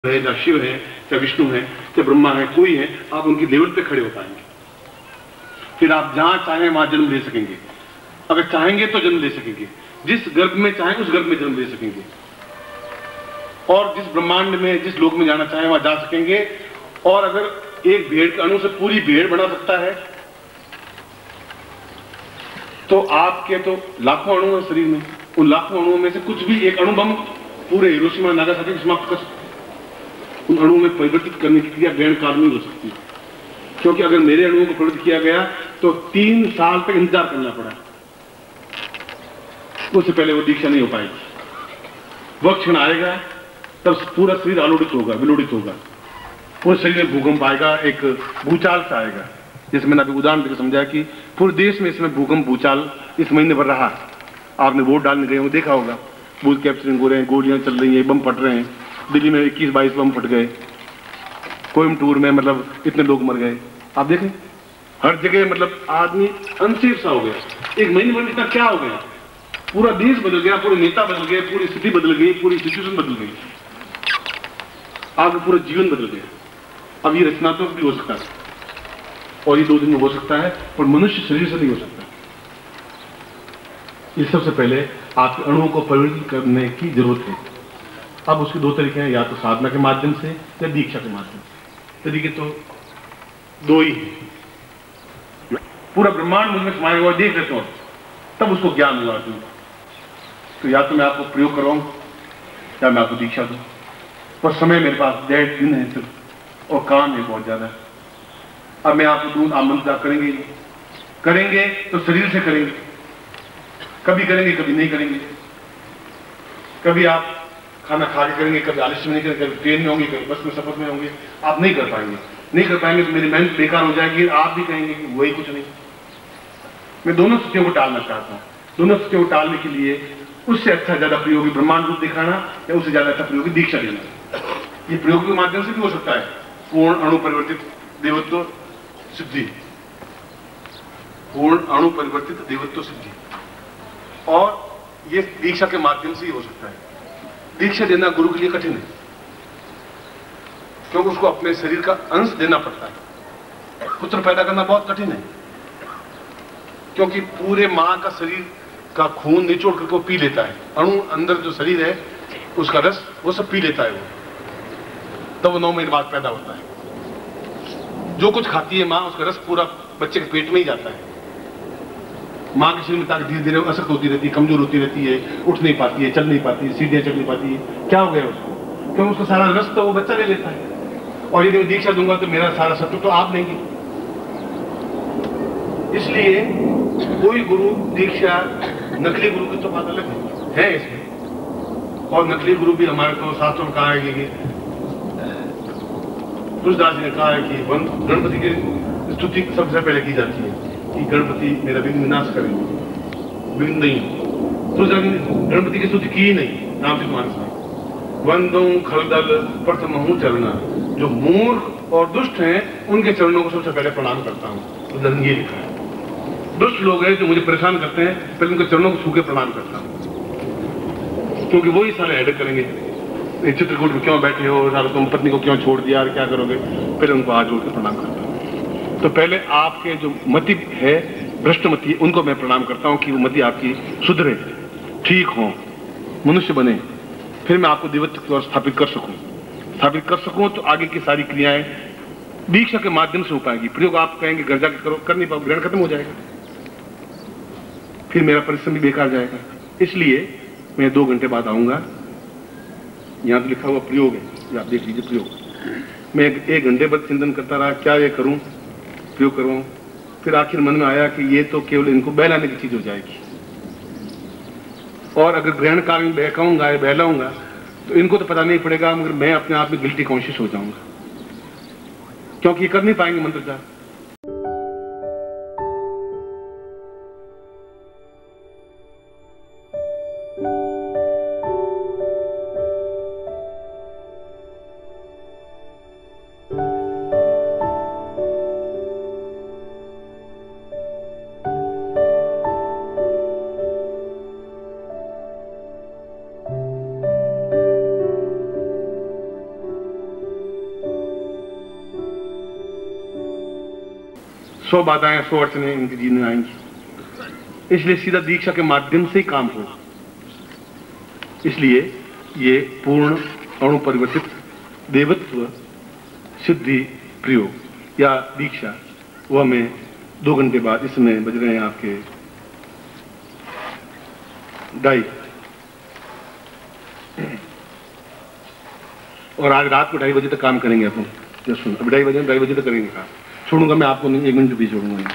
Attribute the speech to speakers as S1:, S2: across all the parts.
S1: है, चाहे शिव है, चाहे विष्णु है, चाहे ब्रह्मा है, कोई है, आप उनकी लेवल पे खड़े हो पाएंगे। फिर आप जहां चाहें वहां जन्म ले सकेंगे। अगर चाहेंगे तो जन्म ले सकेंगे, जिस गर्भ में चाहें उस गर्भ में जन्म ले सकेंगे, और जिस ब्रह्मांड में, जिस लोक में जाना चाहें वहां जा सकेंगे। और अगर एक भेड़ के अणु से पूरी भेड़ बना सकता है, तो आपके तो लाखों अणु है शरीर में, उन लाखों अणुओं में से कुछ भी एक अणु बम पूरे हिरोशिमा नागासाकी समाप्त कर सकते। उन अणुओं में परिवर्तित करने की क्रिया ग्रहण काल में हो सकती है, क्योंकि अगर मेरे अणुओं को परिवर्तित किया गया तो 3 साल तक इंतजार करना पड़ा, उससे पहले वो दीक्षा नहीं हो पाएगी। वह क्षण आएगा तब पूरा शरीर आलोड़ित होगा, विलोड़ित होगा, पूरे शरीर में भूकंप आएगा, एक भूचाल सा आएगा। जैसे मैंने अभी उदाहरण देकर समझाया कि पूरे देश में इसमें भूकंप भूचाल इस महीने भर रहा। आपने वोट डालने गए होंगे, देखा होगा, बूथ कैप्चरिंग हो रहे हैं, गोलियां चल रही हैं, बम फट रहे हैं। दिल्ली में 21-22 बम फट गए, कोयम्बटूर में मतलब इतने लोग मर गए। आप देखें हर जगह मतलब आदमी अनसेफ सा हो गया। एक महीने में इतना क्या हो गया, पूरा देश बदल गया, पूरे नेता बदल गए, पूरी स्थिति बदल गई, पूरी सिचुएशन बदल गई, आपका पूरा जीवन बदल गया। अब ये रचनात्मक भी हो सकता है और ये 2 दिन में हो सकता है, पर मनुष्य शरीर से नहीं हो सकता। ये सबसे पहले आपके अणुओं को परिवर्तित करने की जरूरत है। अब उसके 2 तरीके हैं, या तो साधना के माध्यम से या दीक्षा के माध्यम से। तरीके तो 2 ही हैं। पूरा ब्रह्मांड मुझ में समाया हुआ देख लेता हूं, तब उसको ज्ञान हुआ। तो या तो मैं आपको प्रयोग करवाऊं या मैं आपको दीक्षा दूं, पर समय मेरे पास 1.5 दिन है सिर्फ, और काम है बहुत ज्यादा। अब मैं आपको दूं, आप मंत्र करेंगे, करेंगे तो शरीर से करेंगे, कभी करेंगे कभी नहीं करेंगे, कभी आप खाना खा के करेंगे, कभी आलस्य में नहीं करेंगे, कभी ट्रेन में होंगे, कभी बस में सफर में होंगे। आप नहीं कर पाएंगे, नहीं कर पाएंगे तो मेरी मेहनत बेकार हो जाएगी, आप भी कहेंगे कि वही कुछ नहीं। मैं दोनों स्थितियों को टालना चाहता हूं। दोनों स्थितियों को टालने के लिए उससे अच्छा ज्यादा प्रयोगी ब्रह्मांड रूप दिखाना, या उससे ज्यादा अच्छा प्रयोगी दीक्षा देना। ये प्रयोग के माध्यम से भी हो सकता है। पूर्ण अणु परिवर्तित देवत्व सिद्धि, पूर्ण अणु परिवर्तित देवत्व सिद्धि, और ये दीक्षा के माध्यम से ही हो सकता है। दीक्षा देना गुरु के लिए कठिन है, क्योंकि उसको अपने शरीर का अंश देना पड़ता है। पुत्र पैदा करना बहुत कठिन है, क्योंकि पूरे मां का शरीर का खून निचोड़ करके वो पी लेता है। अणु अंदर जो शरीर है उसका रस वो सब पी लेता है वो, तब वो 9 महीने बाद पैदा होता है। जो कुछ खाती है मां, उसका रस पूरा बच्चे के पेट में ही जाता है। मां के शरीर में ताकत धीरे धीरे असक्त होती रहती है, कमजोर होती रहती है, उठ नहीं पाती है, चल नहीं पाती है, सीढ़ियां चढ़ नहीं पाती है। क्या हो गया उसको? क्योंकि उसका सारा रस तो वो बच्चा ले लेता है। और यदि मैं दीक्षा दूंगा तो मेरा सारा सत्व तो आप लेंगे। इसलिए कोई गुरु दीक्षा नकली गुरु की तो बात अलग है इसमें। और नकली गुरु भी हमारे तो शास्त्रों में कहा है कि तुलसीदास जी ने कहा है कि गणपति की स्तुति सबसे पहले की जाती है कि गणपति मेरा विघ्न विनाश करेंगे, विघ्न नहीं। तुलसीदास ने गणपति की स्तुति की ही नहीं। रामचरितमानस में वंदो खलदल प्रथमहु चरणा, जो मूर्ख और दुष्ट हैं उनके चरणों को सबसे पहले प्रणाम करता हूं। तो ये लिखा है, दुष्ट लोग हैं जो मुझे परेशान करते हैं, पहले उनके चरणों को छू के प्रणाम करता हूं, क्योंकि वो ही सारे हेडक करेंगे। चित्रकूट में क्यों बैठे हो, तुम पत्नी को क्यों छोड़ दिया, क्या करोगे? पहले उनको हाथ जोड़ के प्रणाम करता हूं। तो पहले आपके जो मति है, भ्रष्ट मति, उनको मैं प्रणाम करता हूं कि वो मति आपकी सुधरे, ठीक हो, मनुष्य बने, फिर मैं आपको देवत्व की ओर स्थापित कर सकूं। तो आगे की सारी क्रियाएं दीक्षा के माध्यम से हो पाएगी। प्रयोग आप कहेंगे घर जाकर करो, कर नहीं पाओ, ग्रहण खत्म हो जाएगा, फिर मेरा परिश्रम भी बेकार जाएगा। इसलिए मैं 2 घंटे बाद आऊंगा। यहां तो लिखा हुआ प्रयोग है, ये आप देख लीजिए प्रयोग। मैं 1 घंटे बाद चिंतन करता रहा, क्या ये करूं, प्रयोग करवाऊं। फिर आखिर मन में आया कि ये तो केवल इनको बहलाने की चीज हो जाएगी, और अगर ग्रहण काल में बहकाऊंगा या बहलाऊंगा तो इनको तो पता नहीं पड़ेगा, मगर मैं अपने आप में गिल्टी कॉन्शियस हो जाऊंगा, क्योंकि ये कर नहीं पाएंगे मंत्र जाप। 100 बाधाएं 100 अड़चने इनके जीवन में आएंगी। इसलिए सीधा दीक्षा के माध्यम से ही काम हो। इसलिए ये पूर्ण अणु परिवर्तित देवत्व सिद्धि प्रयोग या दीक्षा वह मैं 2 घंटे बाद, इसमें बज रहे हैं आपके 2:30 और आज रात को 2:30 बजे तक काम करेंगे अपन। जो सुन अभी 2:30 बजे तक करेंगे काम। छोड़ूंगा मैं आपको नहीं, 1 मिनट भी छोड़ूंगा नहीं।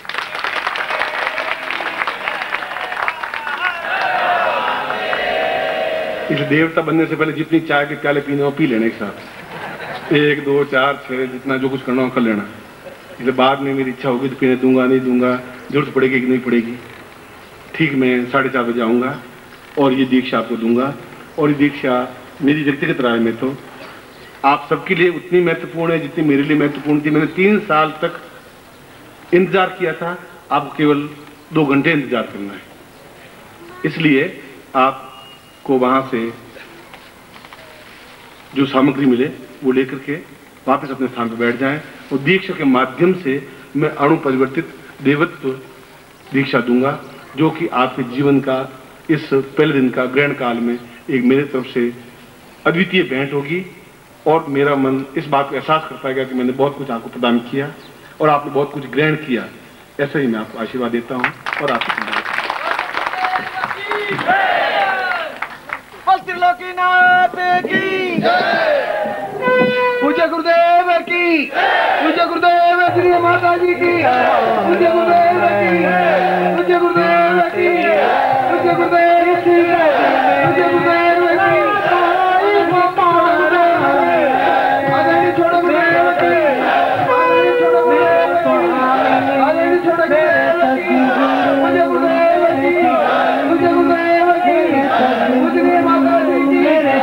S1: इस देवता बनने से पहले जितनी चाय के प्याले पीने हो पी लेने एक साथ, 1 2 4 6 जितना जो कुछ करना हो कर लेना। इसलिए बाद में मेरी इच्छा होगी तो पीने दूंगा नहीं दूंगा, जरूरत पड़ेगी कि नहीं पड़ेगी। ठीक मैं 4:30 बजे आऊँगा और ये दीक्षा आपको दूंगा। और ये दीक्षा मेरी व्यक्तिगत राय में तो आप सबके लिए उतनी महत्वपूर्ण है जितनी मेरे लिए महत्वपूर्ण थी। मैंने 3 साल तक इंतजार किया था, आपको केवल 2 घंटे इंतजार करना है। इसलिए आपको वहां से जो सामग्री मिले वो लेकर के वापस अपने स्थान पर बैठ जाएं और दीक्षा के माध्यम से मैं अणु परिवर्तित देवत्व दीक्षा दूंगा, जो कि आपके जीवन का इस पहले दिन का ग्रहण काल में एक मेरे तरफ से अद्वितीय भेंट होगी। और मेरा मन इस बात को एहसास कर पाएगा कि मैंने बहुत कुछ आपको प्रदान किया और आपने बहुत कुछ ग्रहण किया। ऐसा ही मैं आपको आशीर्वाद देता हूँ और आपको
S2: पूज्य गुरुदेव की, पूज्य गुरुदेव श्री माता जी की, पूज्य गुरुदेव की, पूज्य गुरुदेव की, पूज्य गुरुदेव की, पूज्य गुरुदेव की। आगे छोड़ो गुरुदेव की, आगे छोड़ो गुरुदेव की, आगे छोड़ो गुरुदेव की, पूज्य गुरुदेव की, पूज्य गुरुदेव की, पूज्य माता जी की।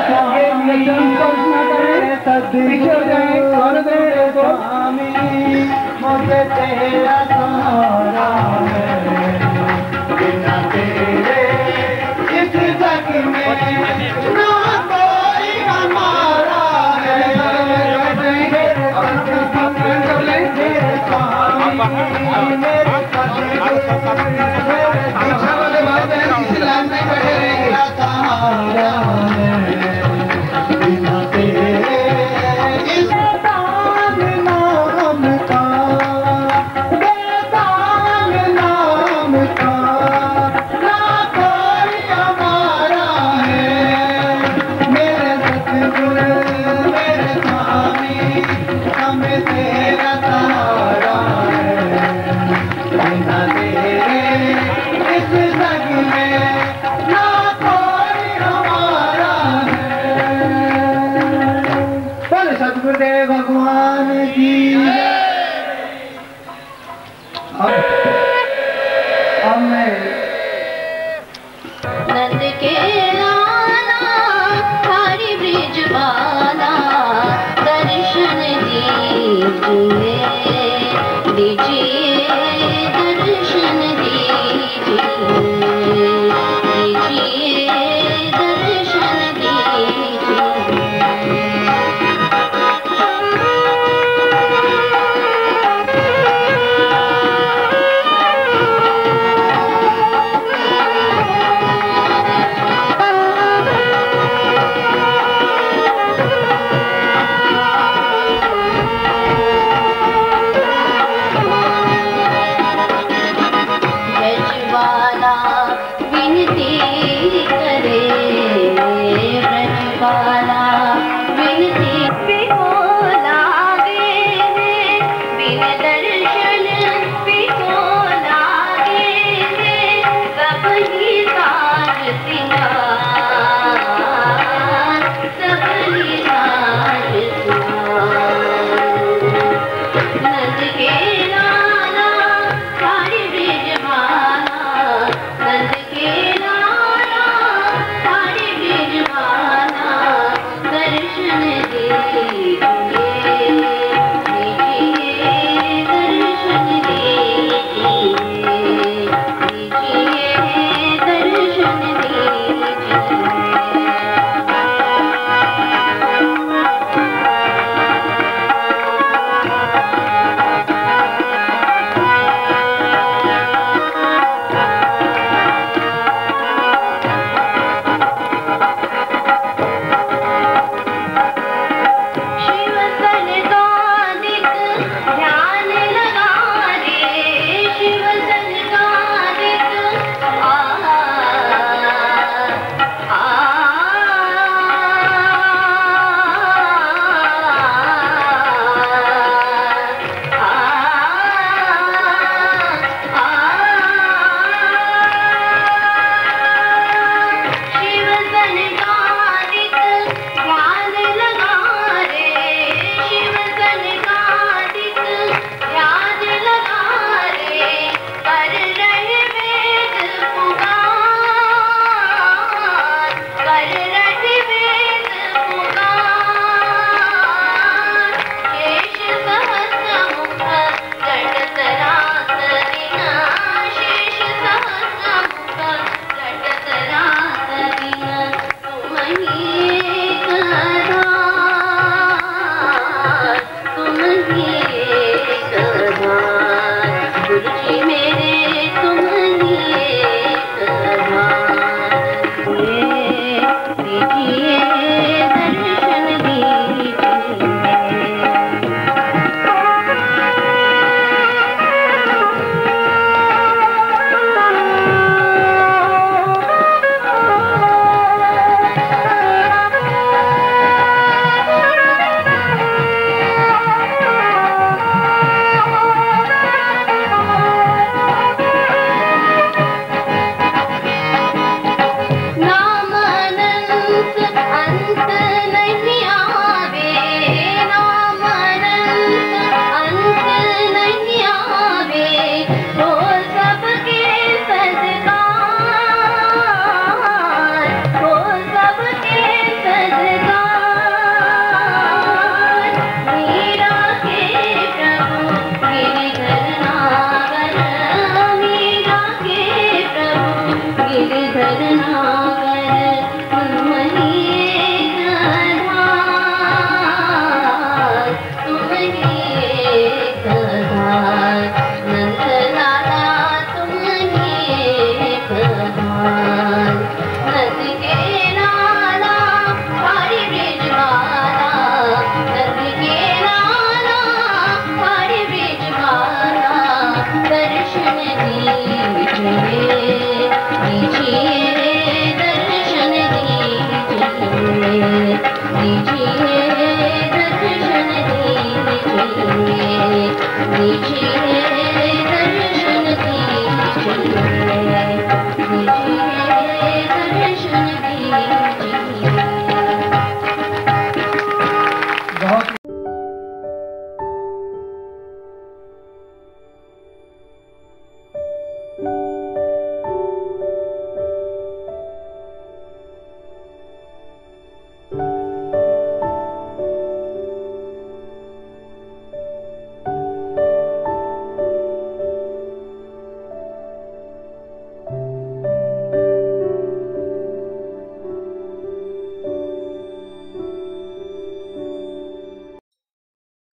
S2: पीछे जाए कर दे स्वामी, मुझे तेरा सहारा है, बिना तेरे इस जग में ना कोई हमारा है। मेरे पीछे वाले भाई बहन किसी लाइन में बैठे रहेंगे। सहारा है बिना तेरे इस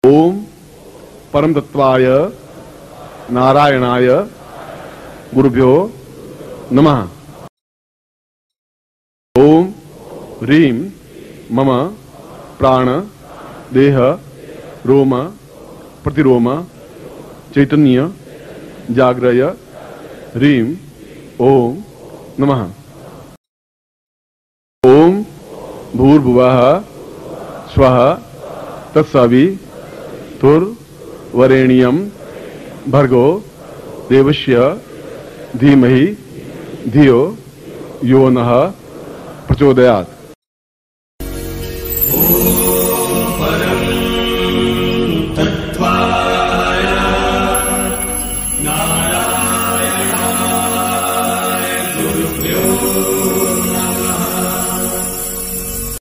S1: ओम परम तत्वाय नारायणाय गुरुभ्यो नमः। ओम ह्रीं मम प्राण देह रोम प्रतिरोम चैतन्य जाग्रय ह्रीं ओम नमः। ओम भूर्भुवः स्वः तत्सवितुर्वरेण्यं भर्गो देवस्य धीमहि धियो यो नः प्रचोदयात्।